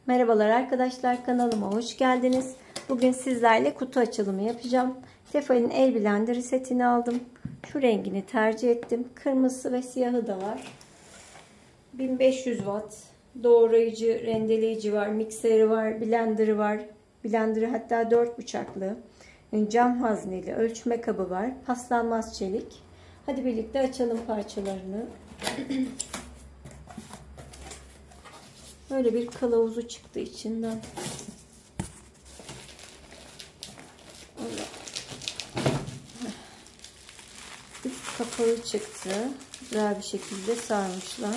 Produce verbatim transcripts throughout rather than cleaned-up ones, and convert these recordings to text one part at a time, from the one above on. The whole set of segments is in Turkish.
Merhabalar arkadaşlar, kanalıma hoş geldiniz. Bugün sizlerle kutu açılımı yapacağım. Tefal'in el blender setini aldım. Şu rengini tercih ettim. Kırmızısı ve siyahı da var. bin beş yüz watt doğrayıcı, rendeleyici var, mikseri var, blenderı var. Blenderı hatta dört bıçaklı. Cam hazneli, ölçme kabı var. Paslanmaz çelik. Hadi birlikte açalım parçalarını. Böyle bir kılavuzu çıktı içinden. Üst kapağı çıktı. Güzel bir şekilde sarmışlar.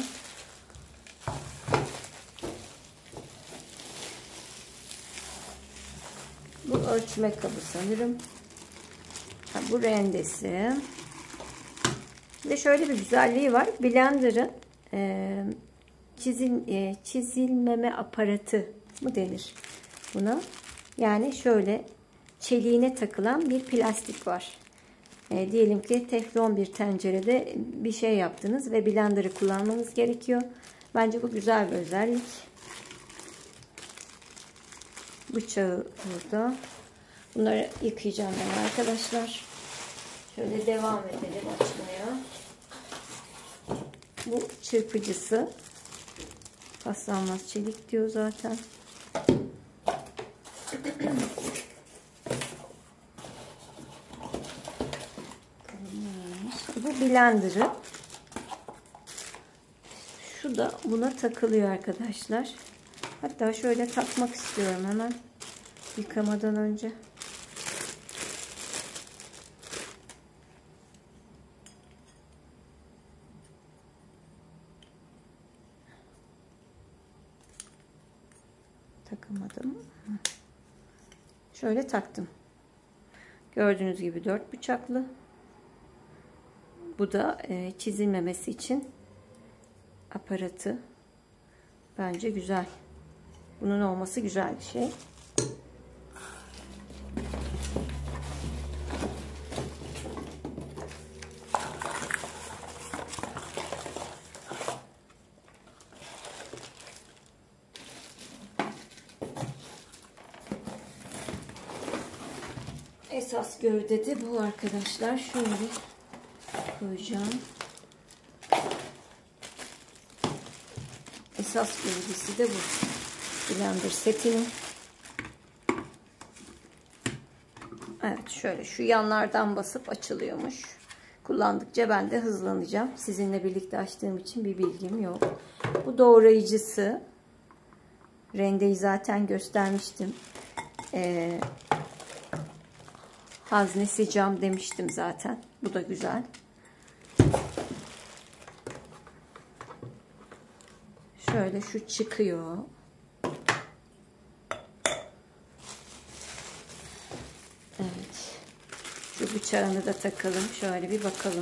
Bu ölçme kabı sanırım. Ha, bu rendesi. Bir de şöyle bir güzelliği var. Blender'ın e, çizil, e, çizilmeme aparatı mı denir buna? Yani şöyle çeliğine takılan bir plastik var. E, diyelim ki teflon bir tencerede bir şey yaptınız ve blender'ı kullanmanız gerekiyor. Bence bu güzel bir özellik. Bıçağı burada. Bunları yıkayacağım ben arkadaşlar. Şöyle devam edelim açmaya. Bu çırpıcısı. Paslanmaz çelik diyor zaten. Bu blenderı. Şu da buna takılıyor arkadaşlar. Hatta şöyle takmak istiyorum hemen. Yıkamadan önce. Takamadım. Şöyle taktım. Gördüğünüz gibi dört bıçaklı. Bu da e, çizilmemesi için aparatı. Bence güzel. Bunun olması güzel bir şey. Esas gövde de bu arkadaşlar. Şöyle koyacağım. Esas gövdesi de bu. Blender setinin. Evet, şöyle şu yanlardan basıp açılıyormuş. Kullandıkça ben de hızlanacağım. Sizinle birlikte açtığım için bir bilgim yok. Bu doğrayıcısı. Rendeyi zaten göstermiştim. Ee, haznesi cam demiştim zaten. Bu da güzel. Şöyle şu çıkıyor. Evet. Şu bıçağını da takalım. Şöyle bir bakalım.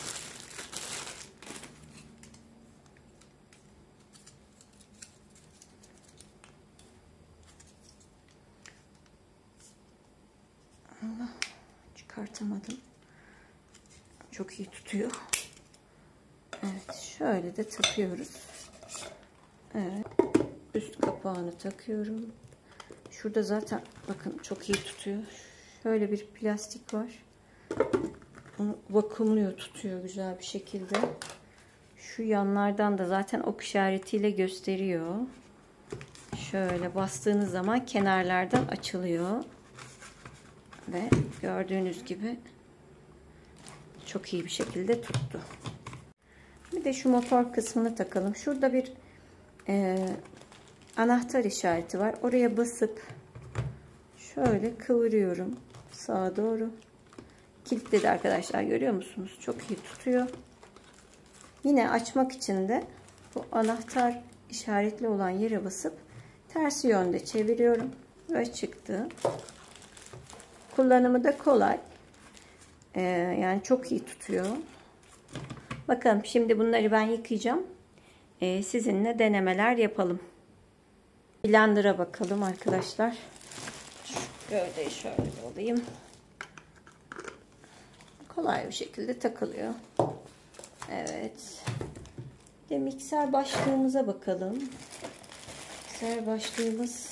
Allah, çıkartamadım. Çok iyi tutuyor. Evet. Şöyle de takıyoruz. Evet. Üst kapağını takıyorum. Şurada zaten bakın çok iyi tutuyor. Şöyle bir plastik var. Onu vakumluyor, tutuyor güzel bir şekilde. Şu yanlardan da zaten ok işaretiyle gösteriyor. Şöyle bastığınız zaman kenarlardan açılıyor. Ve gördüğünüz gibi çok iyi bir şekilde tuttu. Bir de şu motor kısmını takalım. Şurada bir e, anahtar işareti var. Oraya basıp şöyle kıvırıyorum sağa doğru. Kilitledi arkadaşlar, görüyor musunuz? Çok iyi tutuyor. Yine açmak için de bu anahtar işaretli olan yere basıp ters yönde çeviriyorum ve çıktı. Kullanımı da kolay. Ee, yani çok iyi tutuyor. Bakalım şimdi bunları ben yıkayacağım. Ee, sizinle denemeler yapalım. Blender'a bakalım arkadaşlar. Gövdeyi şöyle alayım. Kolay bir şekilde takılıyor. Evet. Bir de mikser başlığımıza bakalım. mikser başlığımız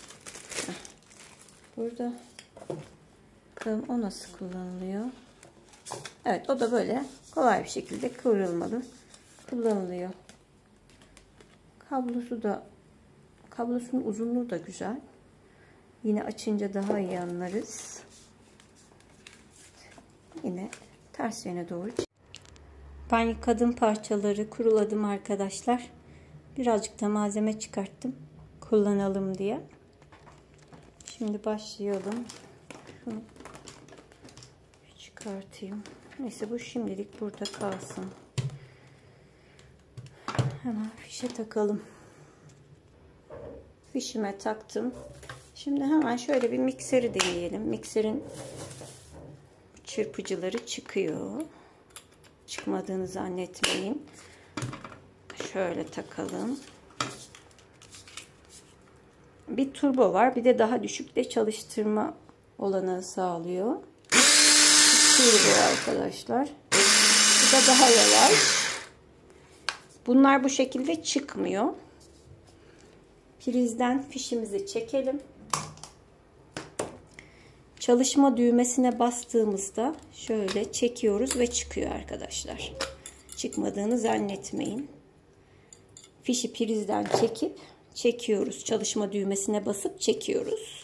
burada. Bakalım o nasıl kullanılıyor. Evet, o da böyle kolay bir şekilde kıvrılmalı kullanılıyor. Kablosu da kablosunun uzunluğu da güzel. Yine açınca daha iyi anlarız. Yine ters yöne doğru. Ben yıkadım parçaları, kuruladım arkadaşlar. Birazcık da malzeme çıkarttım kullanalım diye. Şimdi başlayalım. Şunu çıkartayım. Neyse, bu şimdilik burada kalsın. Hemen fişe takalım. Fişime taktım. Şimdi hemen şöyle bir mikseri deneyelim. Mikserin çırpıcıları çıkıyor. Çıkmadığını zannetmeyin. Şöyle takalım. Bir turbo var. Bir de daha düşükte çalıştırma olanağı sağlıyor. Turbo arkadaşlar. Bu da daha yavaş. Bunlar bu şekilde çıkmıyor. Prizden fişimizi çekelim. Çalışma düğmesine bastığımızda şöyle çekiyoruz ve çıkıyor arkadaşlar. Çıkmadığını zannetmeyin. Fişi prizden çekip çekiyoruz. Çalışma düğmesine basıp çekiyoruz.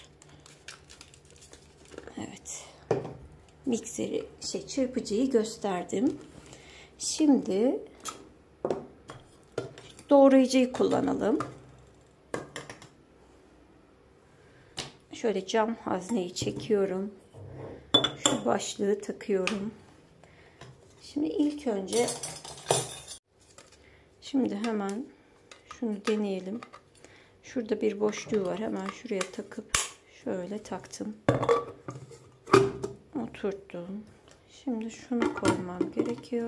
Evet. Mikseri, şey, çırpıcıyı gösterdim. Şimdi doğrayıcıyı kullanalım. Şöyle cam hazneyi çekiyorum. Şu başlığı takıyorum. Şimdi ilk önce şimdi hemen şunu deneyelim. Şurada bir boşluğu var. Hemen şuraya takıp şöyle taktım. Oturttum. Şimdi şunu koymam gerekiyor.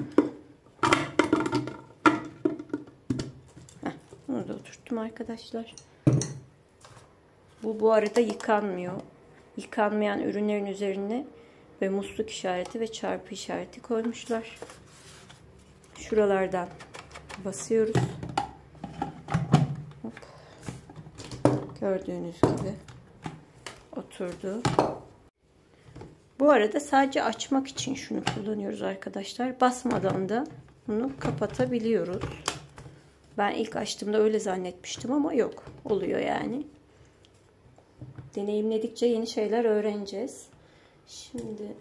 Heh, bunu da oturttum arkadaşlar. Bu bu arada yıkanmıyor. Yıkanmayan ürünlerin üzerine ve musluk işareti ve çarpı işareti koymuşlar. Şuralardan basıyoruz. Hop. Gördüğünüz gibi oturdu. Bu arada sadece açmak için şunu kullanıyoruz arkadaşlar. Basmadan da bunu kapatabiliyoruz. Ben ilk açtığımda öyle zannetmiştim ama yok. Oluyor yani. Deneyimledikçe yeni şeyler öğreneceğiz. Şimdi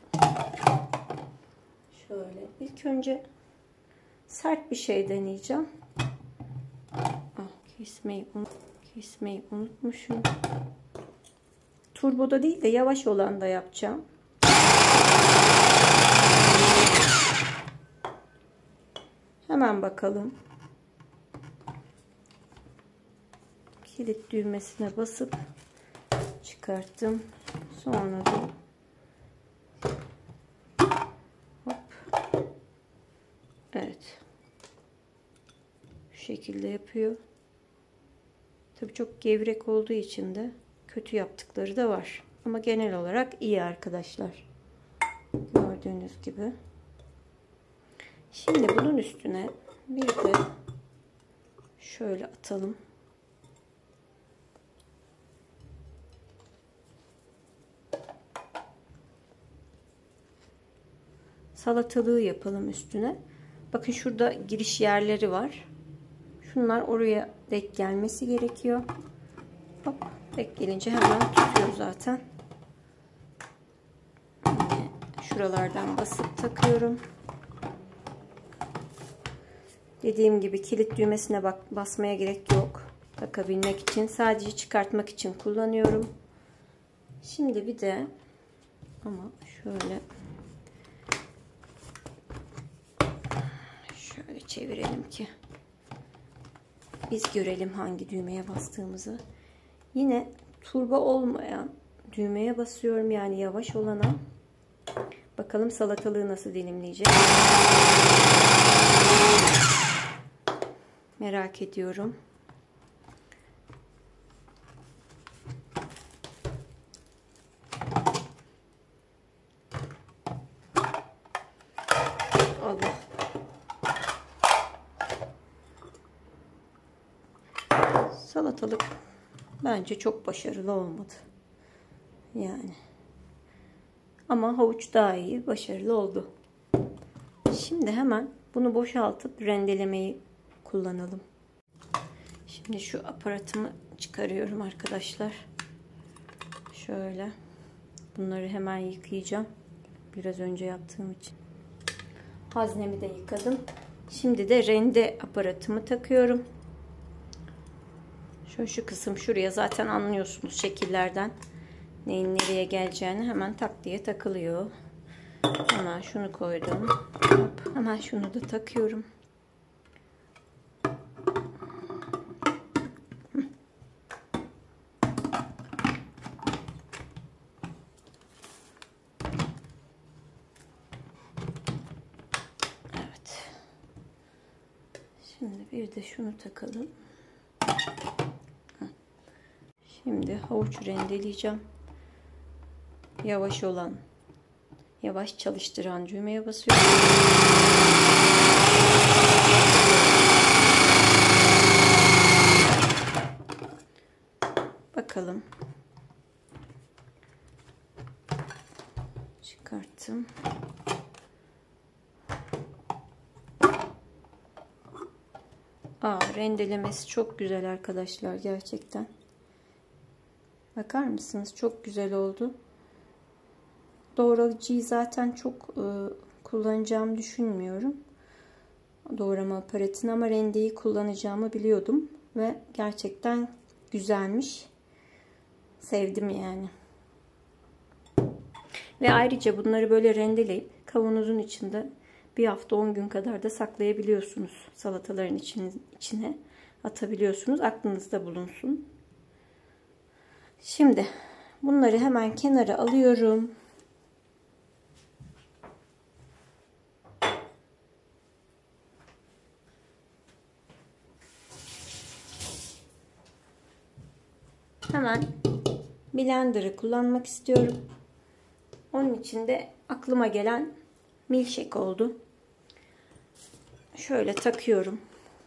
şöyle ilk önce sert bir şey deneyeceğim. Ah, kesmeyi, unut, kesmeyi unutmuşum. Turboda değil de yavaş olan da yapacağım. Hemen bakalım. Kilit düğmesine basıp çıkarttım. Sonra da hop. Evet. Şu şekilde yapıyor. Tabii çok gevrek olduğu için de kötü yaptıkları da var. Ama genel olarak iyi arkadaşlar. Gördüğünüz gibi. Şimdi bunun üstüne bir de şöyle atalım. Salatalığı yapalım üstüne. Bakın şurada giriş yerleri var. Şunlar oraya denk gelmesi gerekiyor. Hop, denk gelince hemen tutuyor zaten. Yine şuralardan basıp takıyorum. Dediğim gibi kilit düğmesine bak basmaya gerek yok. Takabilmek için, sadece çıkartmak için kullanıyorum. Şimdi bir de ama şöyle şöyle çevirelim ki biz görelim hangi düğmeye bastığımızı. Yine turbo olmayan düğmeye basıyorum, yani yavaş olana. Bakalım salatalığı nasıl dilimleyecek. Merak ediyorum. Allah. salatalık bence çok başarılı olmadı. Yani. Ama havuç daha iyi, başarılı oldu. Şimdi hemen bunu boşaltıp rendelemeyi kullanalım. Şimdi şu aparatımı çıkarıyorum arkadaşlar. Şöyle. Bunları hemen yıkayacağım. Biraz önce yaptığım için. Haznemi de yıkadım. Şimdi de rende aparatımı takıyorum. Şu şu kısım şuraya zaten anlıyorsunuz şekillerden. Neyin nereye geleceğini hemen tak diye takılıyor. Hemen şunu koydum. Hop, hemen şunu da takıyorum. Evet. Şimdi bir de şunu takalım. Şimdi havuç rendeleyeceğim. Yavaş olan, yavaş çalıştıran düğmeye basıyorum. Bakalım. Çıkarttım. Aa, rendelemesi çok güzel arkadaşlar, gerçekten. Bakar mısınız? Çok güzel oldu. Doğrayıcıyı zaten çok e, kullanacağımı düşünmüyorum. Doğrama aparatını, ama rendeyi kullanacağımı biliyordum. Ve gerçekten güzelmiş. Sevdim yani. Ve ayrıca bunları böyle rendeleyip kavanozun içinde bir hafta on gün kadar da saklayabiliyorsunuz. Salataların için, içine atabiliyorsunuz. Aklınızda bulunsun. Şimdi bunları hemen kenara alıyorum. Hemen blender'ı kullanmak istiyorum. Onun için de aklıma gelen milkshake oldu. Şöyle takıyorum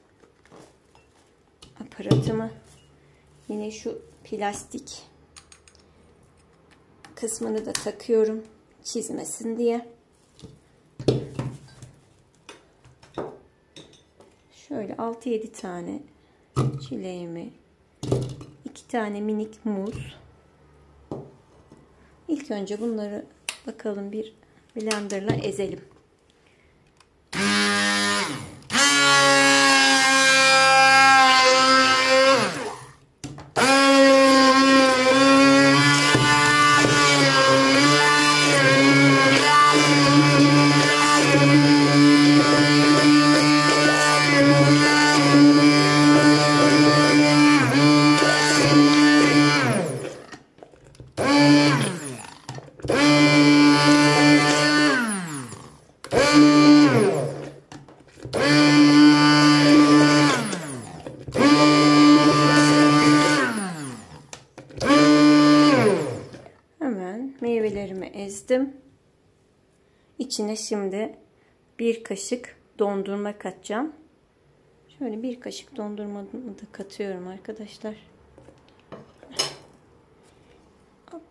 aparatımı. Yine şu plastik kısmını da takıyorum, çizmesin diye. Şöyle altı yedi tane çileğimi, iki tane minik muz. İlk önce bunları bakalım bir blenderla ezelim. Meyvelerimi ezdim. İçine şimdi bir kaşık dondurma katacağım. Şöyle bir kaşık dondurmamı da katıyorum arkadaşlar. Hop.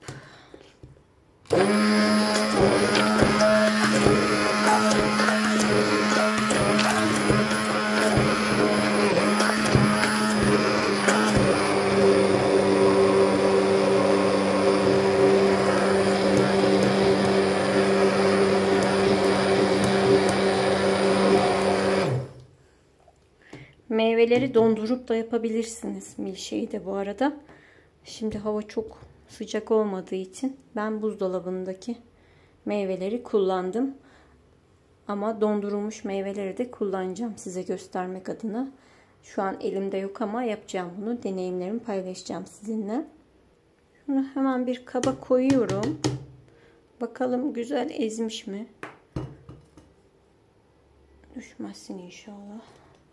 Meyveleri dondurup da yapabilirsiniz milkshake'i de bu arada. Şimdi hava çok sıcak olmadığı için ben buzdolabındaki meyveleri kullandım. Ama dondurulmuş meyveleri de kullanacağım size göstermek adına. Şu an elimde yok ama yapacağım bunu. Deneyimlerimi paylaşacağım sizinle. Şunu hemen bir kaba koyuyorum. Bakalım güzel ezmiş mi? Düşmezsin inşallah.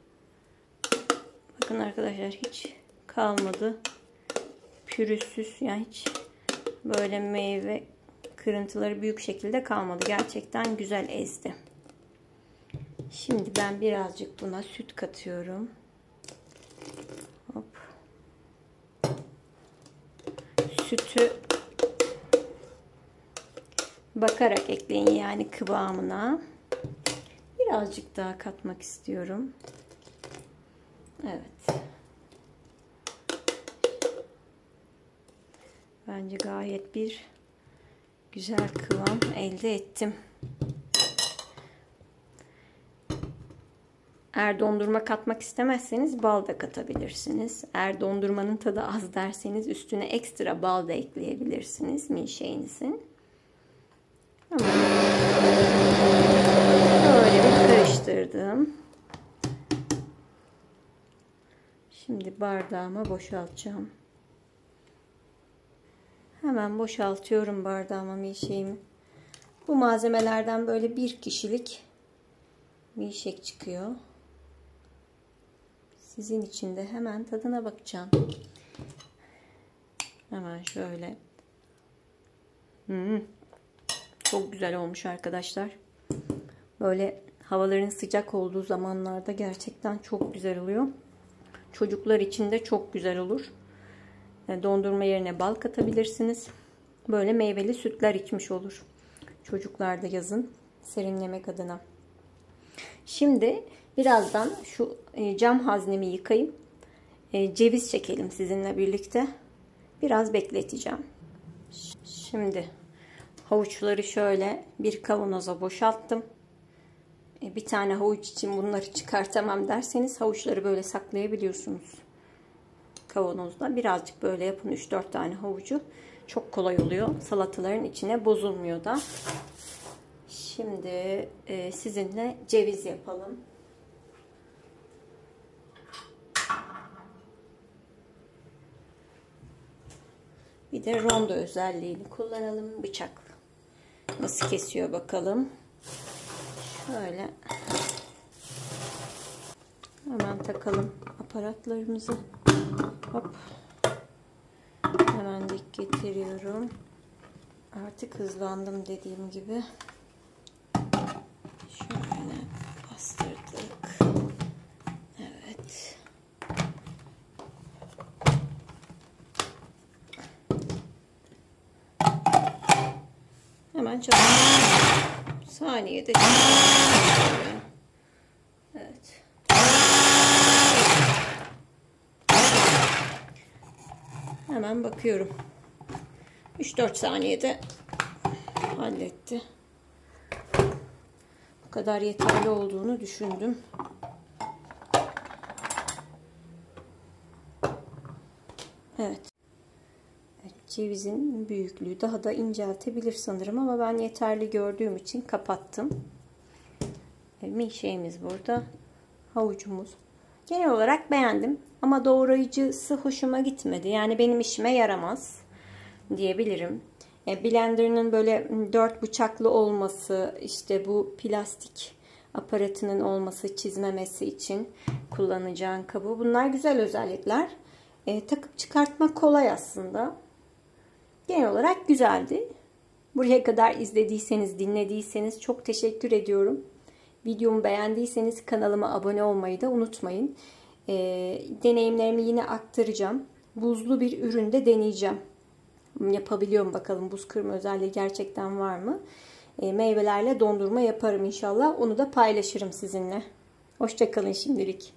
Bakın arkadaşlar, hiç kalmadı. Pürüzsüz, yani hiç böyle meyve kırıntıları büyük şekilde kalmadı. Gerçekten güzel ezdi. Şimdi ben birazcık buna süt katıyorum. Hop. sütü bakarak ekleyin, yani kıvamına. Birazcık daha katmak istiyorum. Evet. Bence gayet bir güzel kıvam elde ettim. Eğer dondurma katmak istemezseniz bal da katabilirsiniz. Eğer dondurmanın tadı az derseniz üstüne ekstra bal da ekleyebilirsiniz milkshake'inizin. Böyle bir karıştırdım. Şimdi bardağıma boşaltacağım. Hemen boşaltıyorum bardağıma milkshake'imi. Bu malzemelerden böyle bir kişilik milkshake çıkıyor. Sizin için de hemen tadına bakacağım. Hemen şöyle. Hmm. Çok güzel olmuş arkadaşlar. Böyle havaların sıcak olduğu zamanlarda gerçekten çok güzel oluyor. Çocuklar için de çok güzel olur. Dondurma yerine bal katabilirsiniz. Böyle meyveli sütler içmiş olur. Çocuklar da yazın serinlemek adına. Şimdi birazdan şu cam haznemi yıkayıp ceviz çekelim sizinle birlikte. Biraz bekleteceğim. Şimdi havuçları şöyle bir kavanoza boşalttım. Bir tane havuç için bunları çıkartamam derseniz havuçları böyle saklayabiliyorsunuz kavanozda. Birazcık böyle yapın, üç dört tane havucu. Çok kolay oluyor. Salataların içine bozulmuyor da. Şimdi e, sizinle ceviz yapalım. Bir de rondo özelliğini kullanalım. Bıçak nasıl kesiyor bakalım. Şöyle hemen takalım aparatlarımızı. Hop. Hemen dik getiriyorum. Artık hızlandım dediğim gibi. Şöyle bastırdık. Evet. Hemen çalışıyor. Saniyede çalışıyor. Evet. Hemen bakıyorum. üç dört saniyede halletti. Bu kadar yeterli olduğunu düşündüm. Evet. Evet, cevizin büyüklüğü daha da inceltebilir sanırım ama ben yeterli gördüğüm için kapattım. Milkshake'imiz burada. Havucumuz. Genel olarak beğendim ama doğrayıcısı hoşuma gitmedi. Yani benim işime yaramaz diyebilirim. Blender'ın böyle dört bıçaklı olması, işte bu plastik aparatının olması, çizmemesi için kullanacağın kabı. Bunlar güzel özellikler. E, takıp çıkartmak kolay aslında. Genel olarak güzeldi. Buraya kadar izlediyseniz, dinlediyseniz çok teşekkür ediyorum. Videomu beğendiyseniz kanalıma abone olmayı da unutmayın. E, deneyimlerimi yine aktaracağım. Buzlu bir üründe deneyeceğim. Yapabiliyorum bakalım, buz kırma özelliği gerçekten var mı? E, meyvelerle dondurma yaparım inşallah. Onu da paylaşırım sizinle. Hoşça kalın şimdilik.